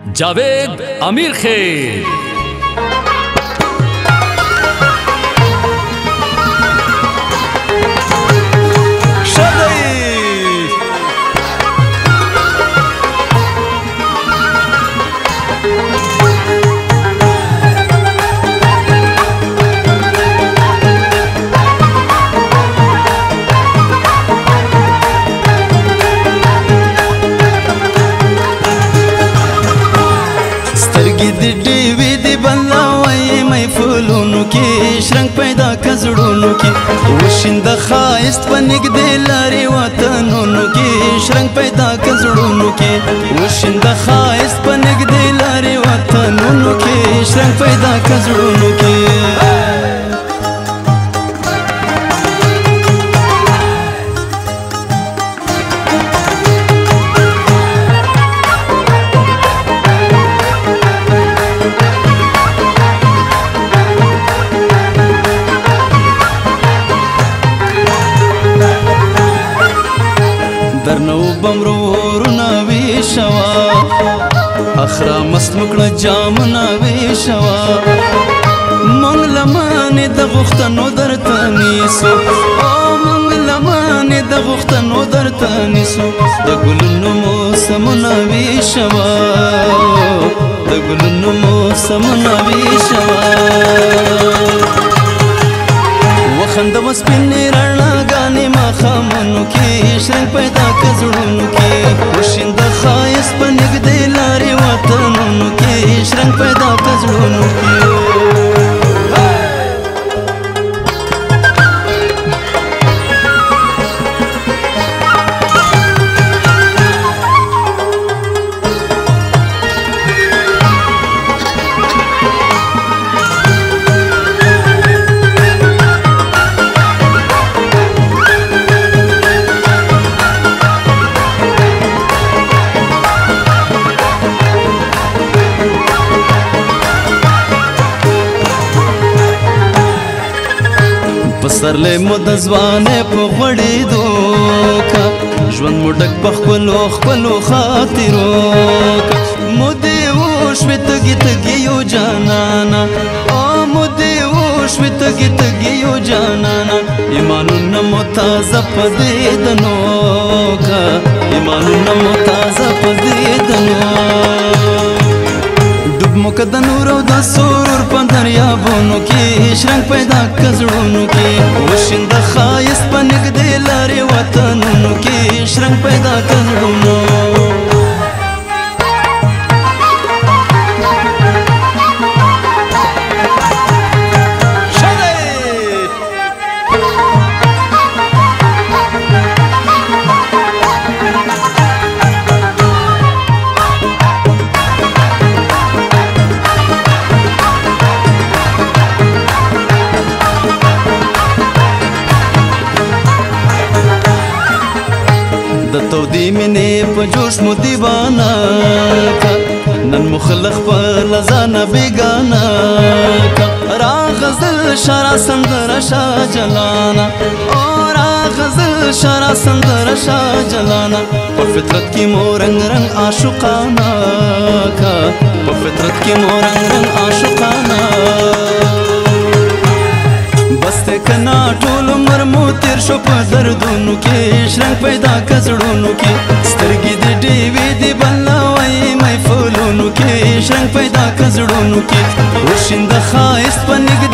जावेद अमीर खेर। شرنګ پیدا کزړونو کې وشیند خایست پنګ دې لاري وطنونو کې شرنګ پیدا کزړونو کې وشیند خایست پنګ دې لاري وطنونو کې شرنګ پیدا کزړونو کې بمرورنا ویشوا اخرا مست مکړه جامنا ویشوا مونږ لمانه د غختنو درته نیسو او مونږ لمانه د غختنو درته نیسو د ګلونو موسمنا ویشوا د ګلونو موسمنا ویشوا وخند وسپینې رڼاګانې ماښامونو کې شرنګ پیدا کزړونو کې وشیند ښایست په نږدې لارې وطنونو کې شرنګ پیدا کزړونو کې پسرلې مو د ځوانۍ په غوړېدو کا ژوند مو ډک په خپلو خپلو خاطرو کا مودې وشوې تږي تږي یو جانانا او مودې وشوې تږي تږي یو جانانا ایمانونه مو تازه په دیدنو کا ایمانونه مو تازه په دیدنو موکه د نور او د سرور په دریابونو کې شرنګ پیدا کزړونو کې وشیند ښایست په نږدې لارې وطنونو کې شرنګ پیدا کزړونو د تودې مینې په جوش مو دیوانه کا نن مخلخ په لزانه بیگانه کا راغزل شارا سندره شا جلانا او راغزل شارا سندره شا جلانا په فطرت کې مو رنگ رنگ عاشقانه کا په فطرت کې مو رنگ رنگ عاشقانه بسته کنا ټول عمر مو تیر شو په دردونو کې شرنګ پیدا کزړونو کې سترګې د ډیوې د بلوي محفلونو کې شرنګ پیدا کزړونو کې وشیند ښایست په نږدې